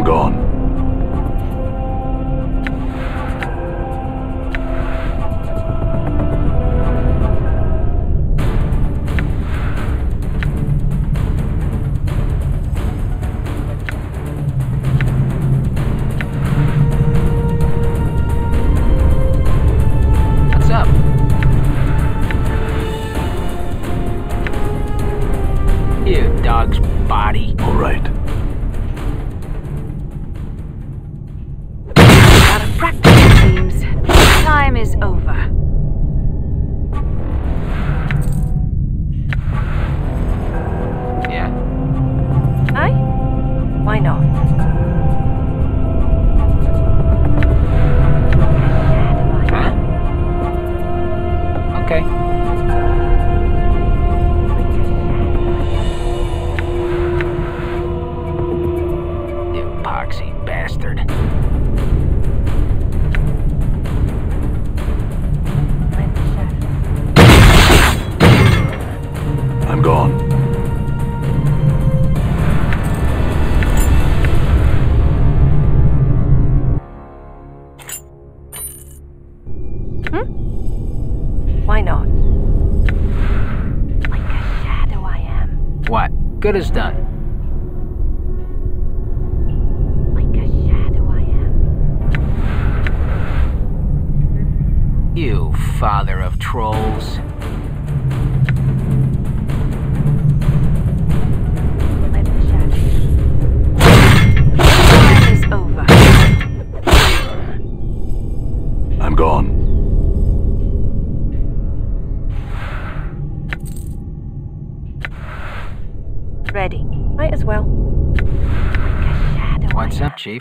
gone. What's up? You dog's body. All right. Out of practice, it seems. Time is over. Yeah? Aye? Why not? Huh? Okay. You epoxy bastard. I'm gone. Why not? Like a shadow I am. What? Good as done. Like a shadow I am. You father of trolls. Let the shadow. Time is over. I'm gone. Ready. Might as well. Like a shadow What's I up, am. Chief?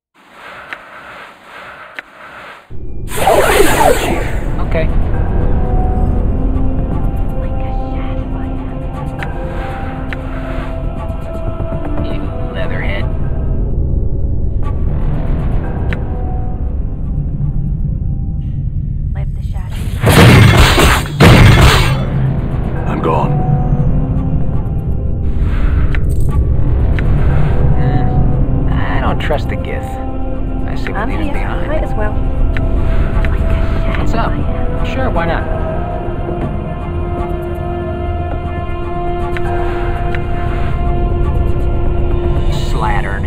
Okay. Like a shadow I am. You leatherhead. Let the shadow. I'm gone. I don't trust the Gith. I say we I'm leave him here. behind. Might as well. Like a shadow What's up? I am. Sure, why not? Slattern.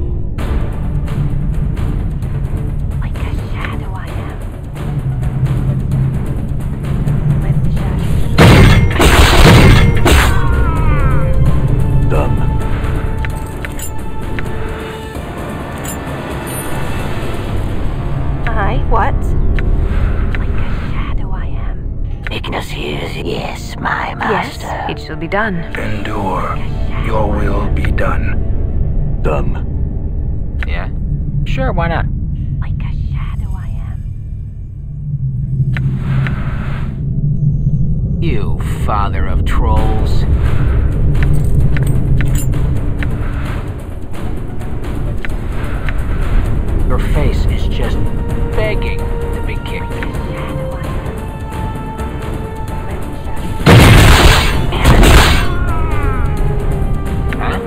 Like a shadow I am. Let the shadow. Done. Aye, what? Like a shadow I am. Ignis is, yes, my master. Yes, it shall be done. Endure. Your will be done. Done. Yeah? Sure, why not? Like a shadow I am. You father of trolls. Your face is just begging to be kicked. Like a shadow I am. Let the shadow. Huh?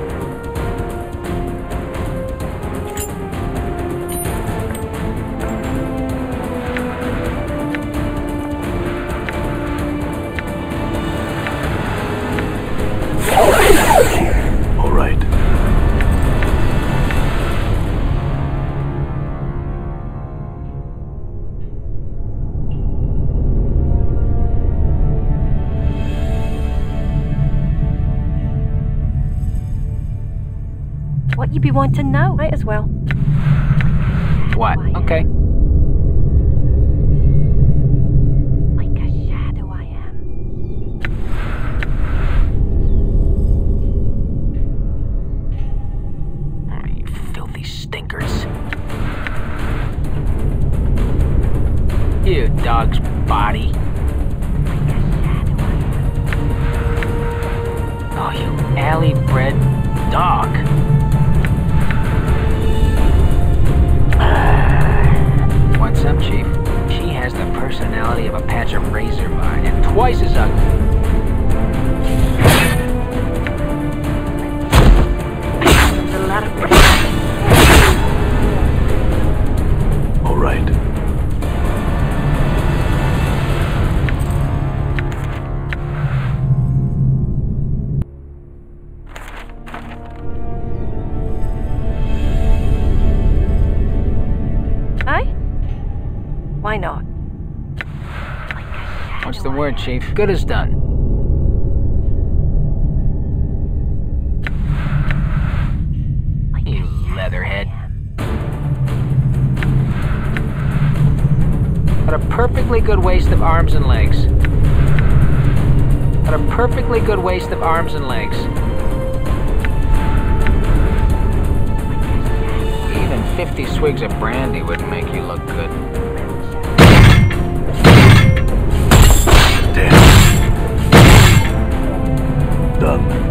All right. What you be wanting to know? Might as well. What? Okay. Like a shadow I am. Oh, you filthy stinkers. You dog's body. Like a shadow I am. Oh, you alley-bred dog. What's up, Chief? She has the personality of a patch of razor vine and twice as ugly. There's a lot of Why not? What's the word, Chief? Good as done. You leatherhead. What a perfectly good waste of arms and legs. What a perfectly good waste of arms and legs. Even 50 swigs of brandy wouldn't make you look good. Damn. Done.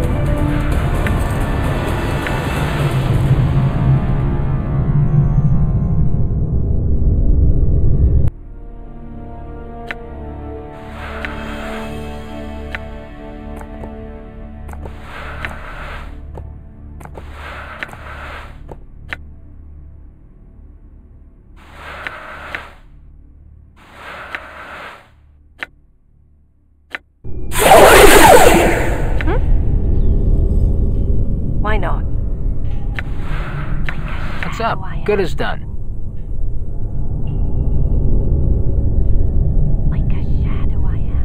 Why not? What's up? Good as done. Like a shadow I am.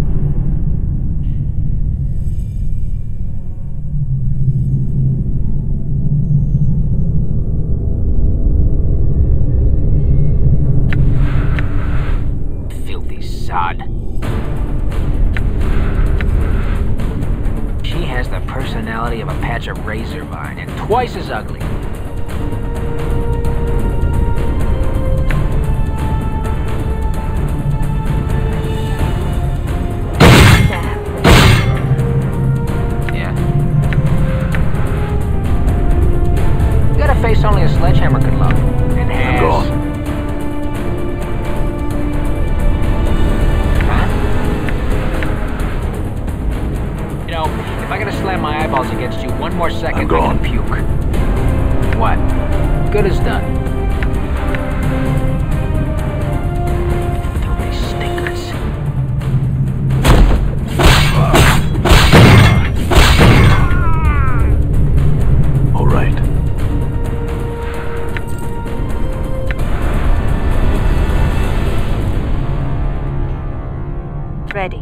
Filthy sod. She has the personality of a patch of razor vine and twice as ugly. Yeah. You got a face only a sledgehammer could love. And has. I'm gone. You know, if I gotta slam my eyeballs against you one more second, I'm gone. I can puke. What? Good as done. Filthy stinkers. All right. Ready.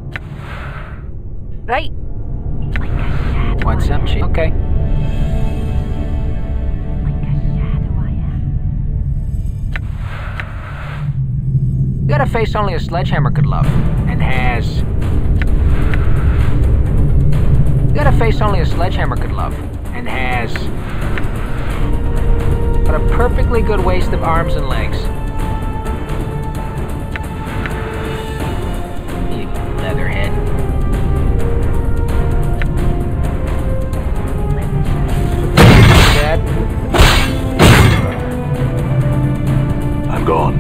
Right. What's up, Chief? Okay. Like a shadow I am. You got a face only a sledgehammer could love. And has. You got a face only a sledgehammer could love. And has. What a perfectly good waste of arms and legs. You leatherhead. Dad? I'm gone.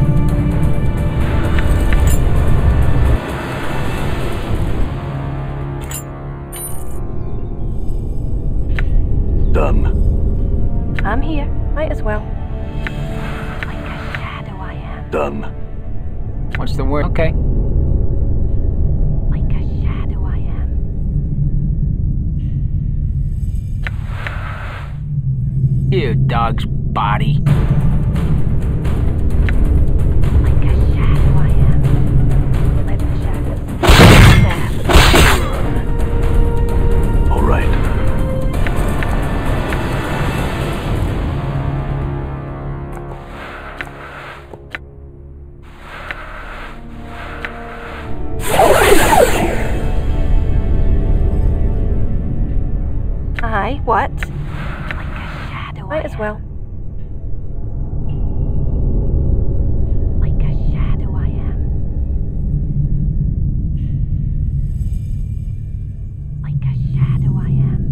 Done. I'm here. Might as well. Like a shadow I am. Done. What's the word? Okay. Like a shadow I am. You dog's body. Like a shadow I am. Let the shadows. All right. Aye, what? Like a shadow Might as well. Like a shadow I am. Like a shadow I am.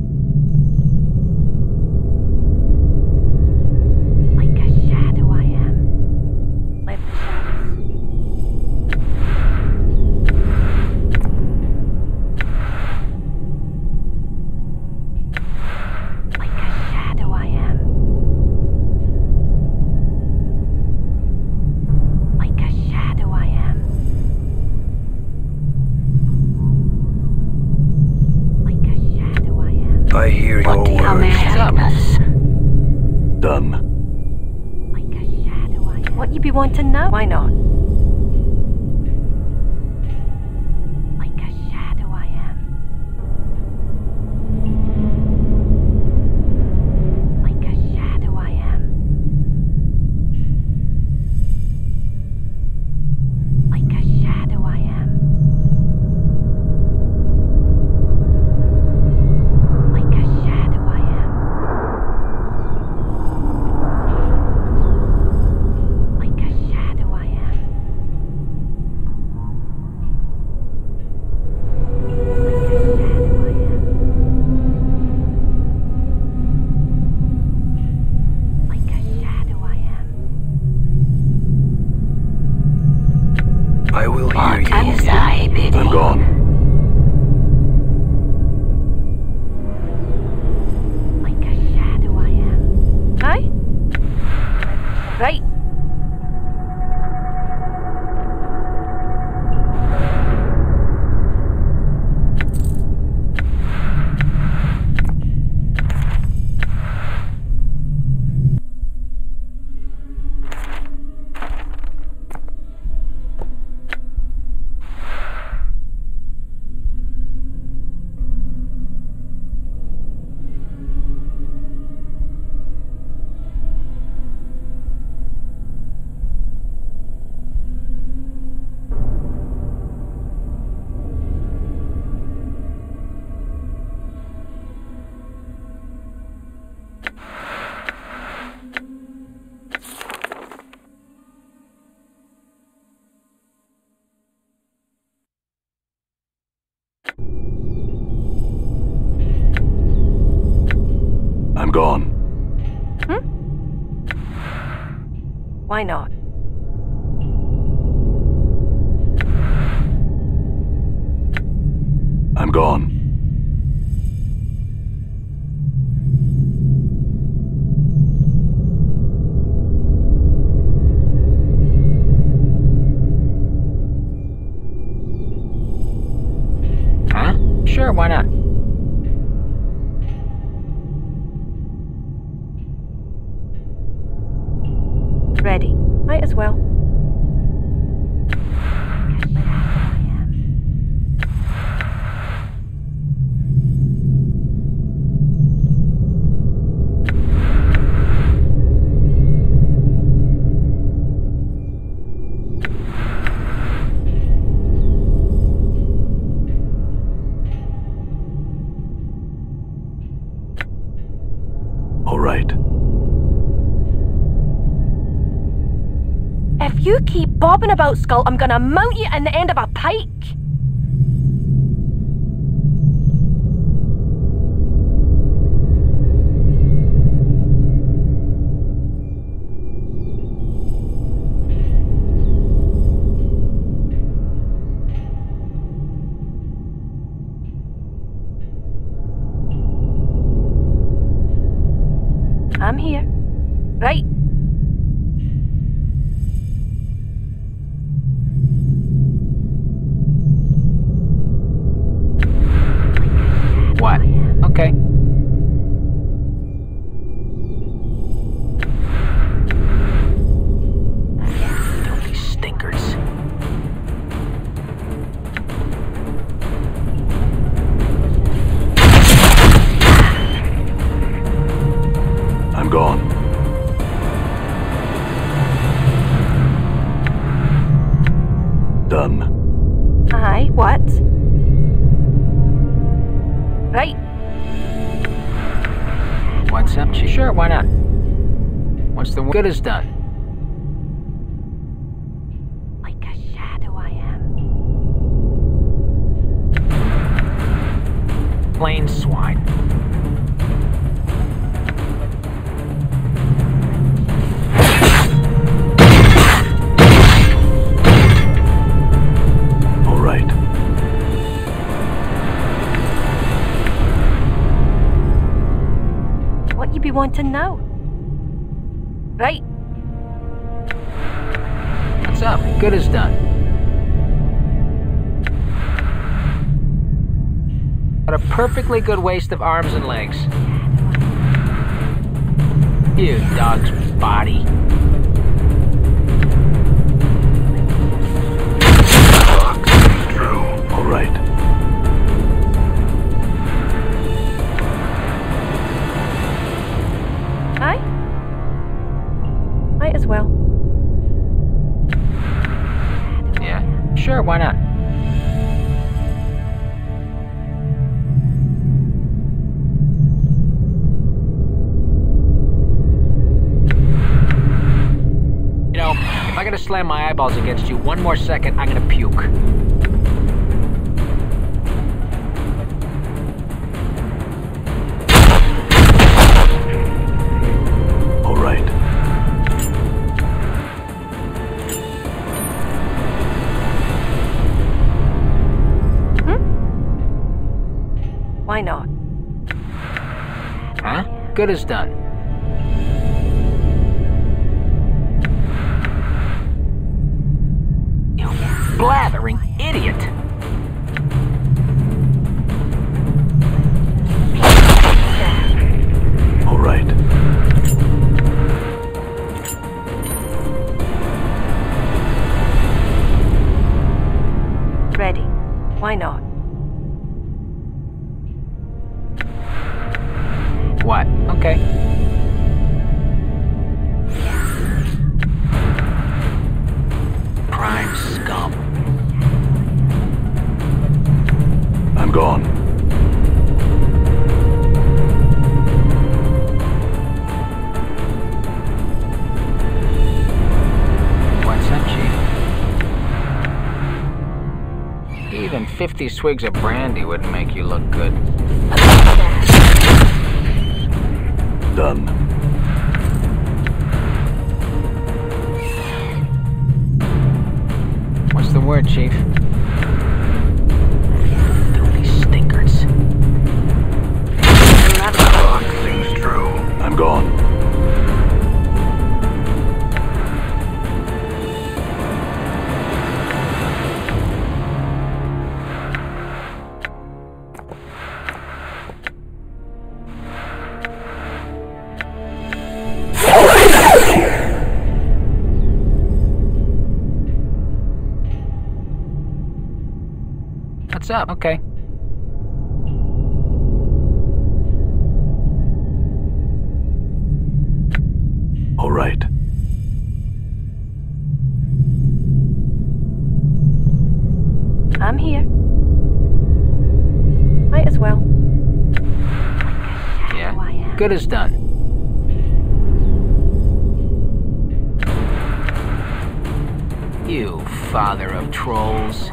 Like a shadow I am. Let the shadows. Like a shadow I am. Like a shadow I am. Like a shadow I am. I hear your What words. Highness? Done. Like a shadow I am. What you be wanting now? Why not? Like a shadow I am. Like a shadow I am. Like a shadow I am. Like a shadow I am. Like a shadow I am. Like a shadow I am. I will hear What you. is thy bidding? I'm gone. Like a shadow I am. Aye? Right. I'm gone. Why not? I'm gone. Huh? Sure, why not? Ready. Might as well. All right. If you keep bobbing about, Skull, I'm gonna mount you in the end of a pike. I'm here. Right. What? Okay. Filthy stinkers. I'm gone. Done. Aye, what? Right. What's up, Chief? Sure, why not? Once the good is done. Like a shadow I am. Plain swine. All right. What you be wanting now? Right. What's up? Good is done. What a perfectly good waste of arms and legs. You dog's body. I gotta slam my eyeballs against you one more second, I'm gonna puke. All right. Why not? Huh? Good as done. You blathering idiot! All right. Ready. Why not? What? Okay. Prime scum. I'm gone. What's up, Chief? Even 50 swigs of brandy wouldn't make you look good. Done. What's the word, Chief? Filthy stinkers. Talk things through. I'm gone. What's up? Okay. All right. I'm here. Might as well. Yeah? Good as done. You father of trolls.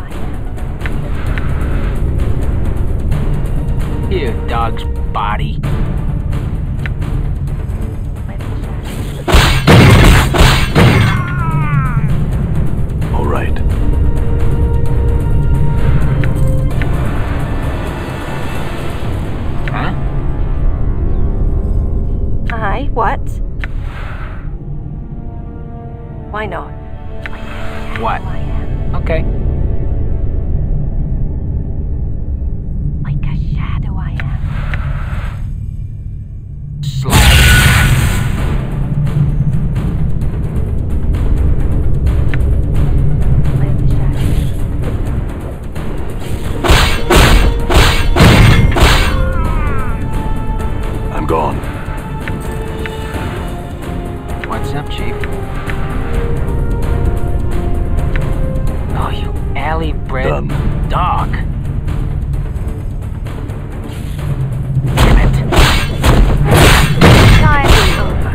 You dog's body. All right. Huh? Aye, what? Why not? What? Okay. Like a shadow I am. Slap. Like the shadow. I'm gone. What's up, Chief? Oh, you alley-bred Done. dog. Damn it. Time is over.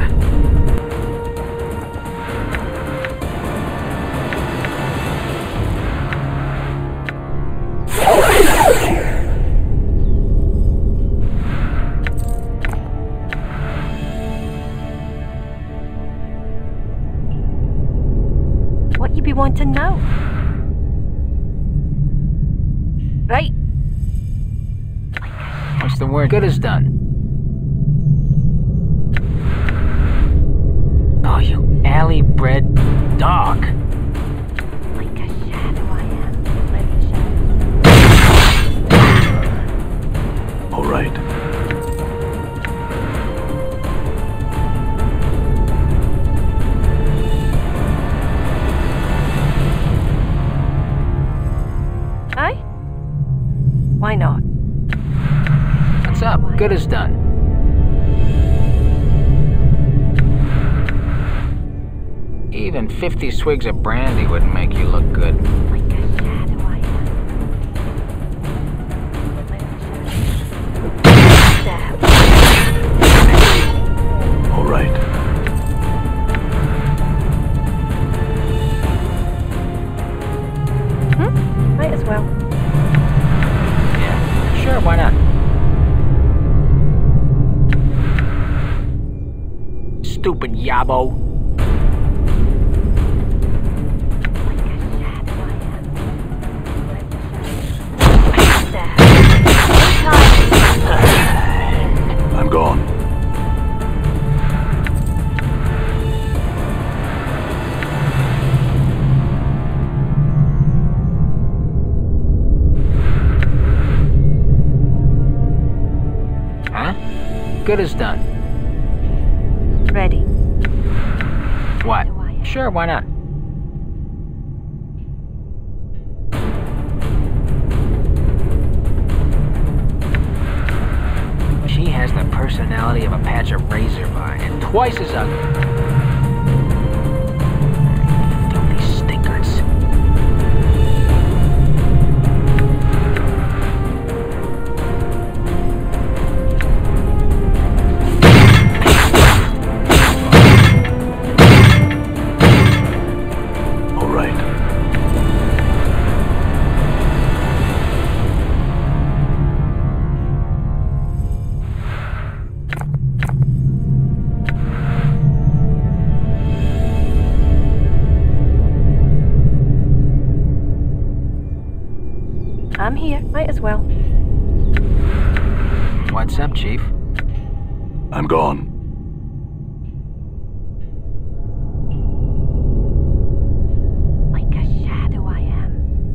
What you be wanting now? Right. What's the word? Good as done. Oh, you alley-bred dog. Like a shadow I am. Like the shadow. All right. Aye? Why not? What's up? Good as done. Even 50 swigs of brandy wouldn't make you look good. Like a shadow I am. Like the shadow. All right. stupid yabo. I'm gone. Huh? Good as done. Ready. What? Sure, why not? She has the personality of a patch of razor vine and twice as ugly. Filthy stinkers. All right. I'm here. Might as well. What's up, Chief? I'm gone. Like a shadow I am.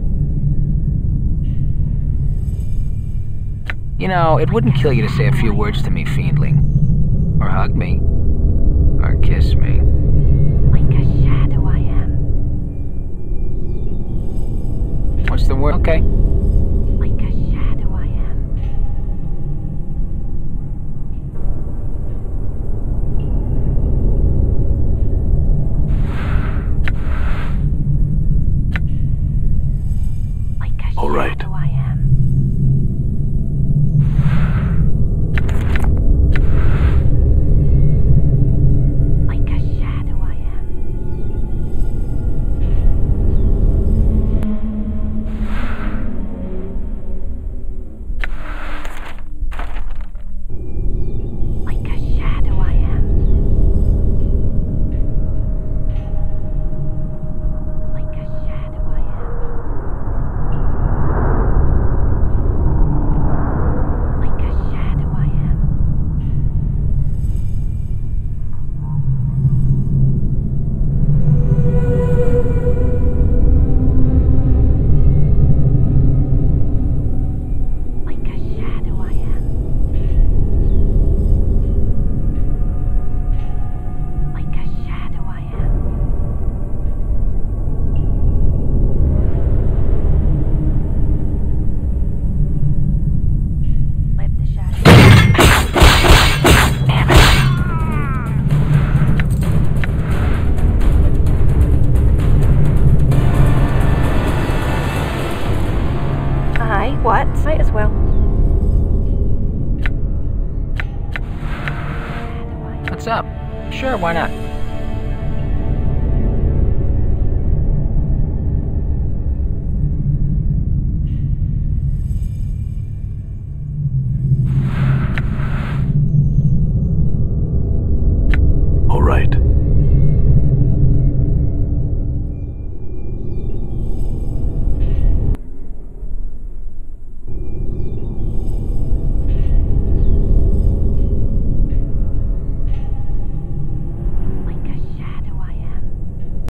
You know, it wouldn't kill you to say a few words to me, Fiendling. Or hug me. Or kiss me. Like a shadow I am. What's the word? Okay. Like a shadow I am. Like a All right. shadow I am. Like a shadow I am. Like a shadow I am. Like a shadow I am. Like a shadow I am. Like a shadow I am. Like a shadow I am. Live the shadow. Aye, what? Might as well. What's up? Sure, why not? All right.